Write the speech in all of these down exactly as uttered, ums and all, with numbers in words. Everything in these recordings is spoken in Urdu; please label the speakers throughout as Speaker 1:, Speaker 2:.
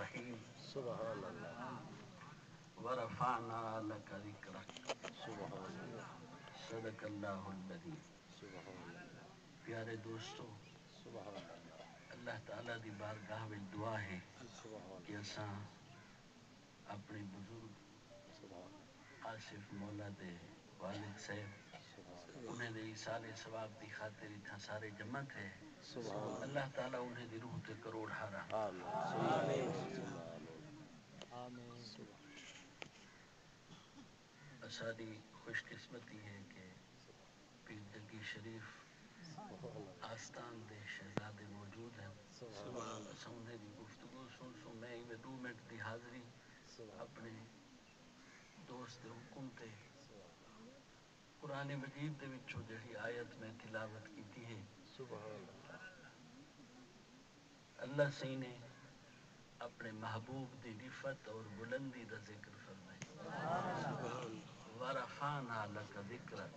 Speaker 1: الرحیم سبحان اللہ ورفعنا لک ذکرک سبحان اللہ صدق اللہ العظیم سبحان اللہ پیارے دوستو سبحان اللہ اللہ تعالیٰ دی بارگاہ میں دعا ہے کہ اساں اپنے بزرگ آصف مولا دے والد صاحب انہیں دے ایصال ثواب دی خاطر اتھا سارے جمع تھے اللہ تعالیٰ انہیں دی روح تے کروڑ ہارا آمین اساری خوش قسمتی ہے کہ پیر جگی شریف آستان دے شہزادے موجود ہیں اسا انہیں دی گفتگو سن سن میں میں دو منٹ دی حاضری اپنے دوست حکم تے قرآن مجید دے وچوں جڑی آیت میں تلاوت کیتی ہے اللہ سی نے اپنے محبوب دی رفت اور بلندی دا ذکر فرمائے ورفعنا لک ذکرک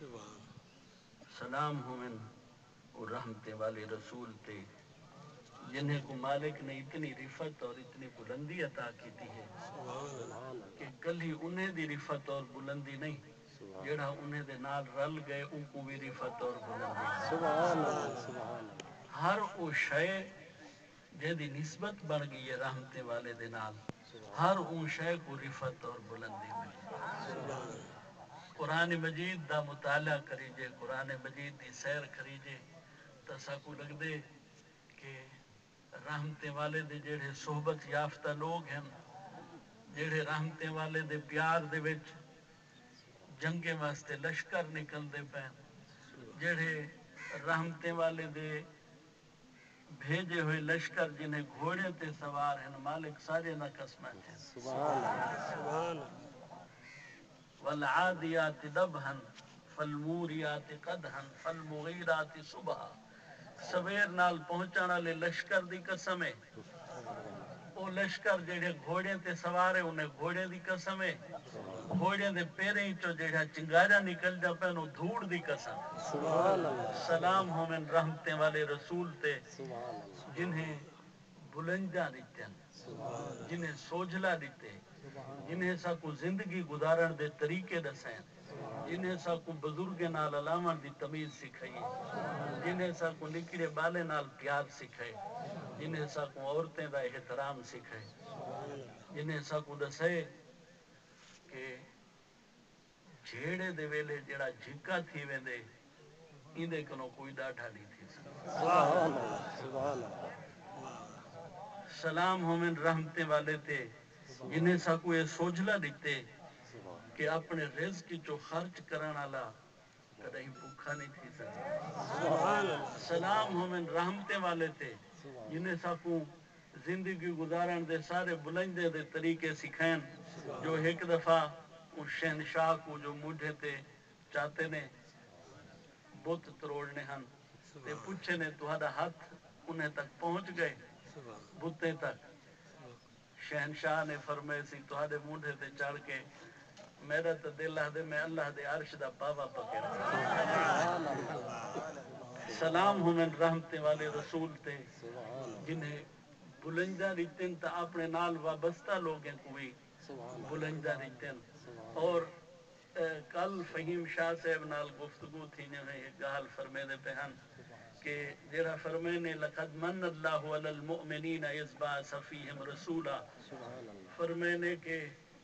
Speaker 1: سلام ہو من اور رحمت والے رسول تے جنہیں کو مالک نے اتنی رفت اور اتنی بلندی عطا کی تھی ہے کہ کلی انہیں دی رفت اور بلندی نہیں جڑا انہیں دے نال رل گئے ان کو بھی رفت اور بلندی ہر او شے جہدی نسبت بن گئی ہے رحمت والے دے نال ہر او شے کو رفت اور بلندی ملی قرآن مجید دا مطالعہ کریجے قرآن مجید دی سیر کریجے تسا کو لگ دے کہ رحمت والے دے جڑے صحبت یافتہ لوگ ہیں جڑے رحمت والے دے پیار دے وچ جنگے واسطے لشکر نکل دے پین جڑے رحمت والے دے بھیجے ہوئے لشکر جنہیں گھوڑے تے سوار ہیں مالک سارے نہ قسمت ہیں سبحان والعادیات دبہن فالموریات قدہن فالمغیرات صبح سویر نال پہنچانا لے لشکر دی قسم ہے او لشکر جڑے گھوڑے تے سوارے انہیں گھوڑے دی قسم ہے گھوڑے دے پیریں چو جڑا چنگارا نکل جا پہنو دھوڑ دی قسم سلام ہو من رحمتیں والے رسول تے جنہیں بلنجا دیتے ہیں جنہیں سوجلا دیتے جنہیں سا کو زندگی گزارن دے طریقے دسیں جنہیں سا کو بزرگ نال علامہ دی تمیز سکھائی جنہیں سا کو نکڑے بالے نال پیار سکھائے جنہیں سا کو عورتیں دا احترام سکھائے جنہیں سا کو دسے کہ جھیڑے دے ویلے جڑا جھکا تھی ویندے اندے کنو کوئی ڈاٹھا نہیں تھی سلام ہو من رحمتے والے تے جنہیں سا کو یہ سوجلا دیتے کہ اپنے رزق چو خرچ کرنا لا کدہیں بھوکھا نہیں تھی سکتا سلام ہو من رحمتے والے تے جنہیں سا کو زندگی گزارن دے سارے بلندے دے طریقے سکھائیں جو ایک دفعہ اس شہنشاہ کو جو مجھے تے چاہتے نے بت تروڑنے ہن تے پوچھے نے تہاڈا ہاتھ انہیں تک پہنچ گئے بتے تک شہنشاہ نے فرمائے سی تہاڈے مونڈے تے چڑھ کے میرا تو دل آدھے میں اللہ دے عرش دا پاوا پکڑ سلام ہو من رحمتے والے رسول تے جنہیں بلندہ دیتن تا اپنے نال وابستہ لوگیں کوئی بلندہ دیتن اور کل فہیم شاہ صاحب نال گفتگو تھی نے ایک گال فرمیدے پہن کہ جڑا فرمینے لقد من اللہ علی المؤمنین اذ بعث فیہم رسولا فرمینے کہ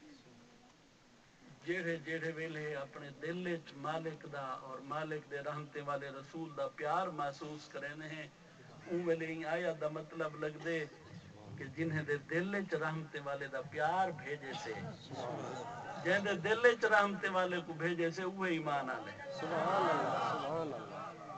Speaker 1: جیڑے جیڑے ویلے اپنے دل وچ مالک دا اور مالک دے رحمتے والے رسول دا پیار محسوس کرنے ہیں اون ویلے ہی آیا دا مطلب لگ دے کہ جنہیں دے دل وچ رحمتے والے دا پیار بھیجے سے جن دے دل وچ رحمتے والے کو بھیجے سے وہ ایمان آ لے سبحان اللہ سبحان اللہ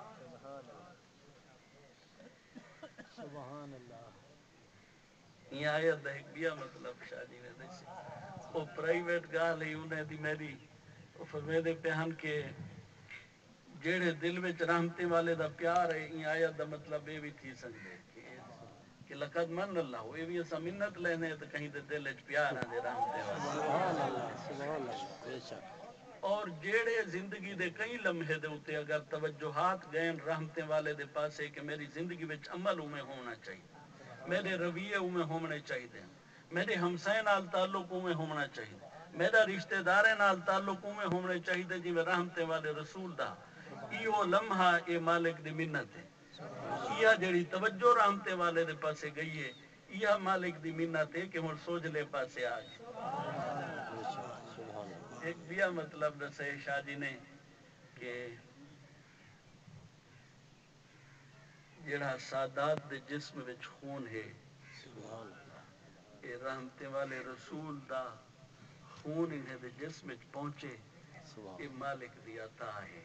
Speaker 1: سبحان اللہ یہ آیت دا ایک بیا مطلب شاہ جی نے دیسی وہ پرائیویٹ گال ہی انہیں دی میری وہ فرمیدے پہن کے جیڑے دل وچ رحمتے والے دا پیار ہے یہ آیت دا مطلب یہ بھی تھی سکتے کہ لقد من اللہ یہ بھی اسا منت لینے تو کہیں دے دل وچ پیار آ دے رحمتے والے سبحان اللہ سبحان اللہ بے شک اور جیڑے زندگی دے کئی لمحے دے ہوتے اگر توجہات گئن رحمتے والے دے پاسے کہ میری زندگی وچ عمل میں ہونا چاہیے میرے رویے میں ہونے چاہیے، میرے ہمسائے نال تعلق میں ہونا چاہیے، میرا رشتہ دارے نال تعلق میں ہونے چاہیے جی میں رحمتے والے رسول دا ایو لمحہ اے مالک دی منت ہے، یہ جڑی توجہ رحمتے والے دے پاسے گئی ہے، یہ مالک دی منت ہے کہ ہن سوجلے پاسے آ گئے۔ ایک بیا مطلب دسے شاہ جی نے کہ جڑا سادات دے جسم وچ خون ہے، اے رحمتے والے رسول دا خون انہیں دے جسم وچ پہنچے، یہ مالک دی عطا ہے۔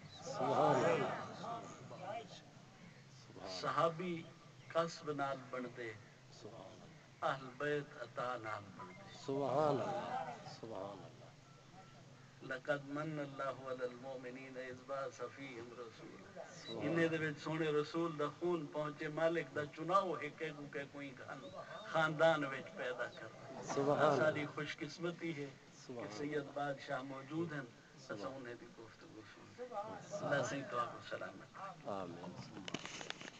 Speaker 1: صحابی قصب نال بن دے، اہل بیت عطا نال بن دے۔
Speaker 2: سبحان اللہ، سبحان اللہ۔
Speaker 1: لقد من اللہ علی المومنین اذ بعث فیہم رسولا، انہیں دے وچ سونے رسول دا خون پہنچے، مالک دا چناؤ ہے کہ کوئی کوئی خاندان وچ پیدا کرنا۔ ساری خوش قسمتی ہے کہ سید بادشاہ موجود ہیں، اسا انہیں دی گفتگو سن۔ اللہ سے تو آپ کو سلامت۔
Speaker 2: آمین۔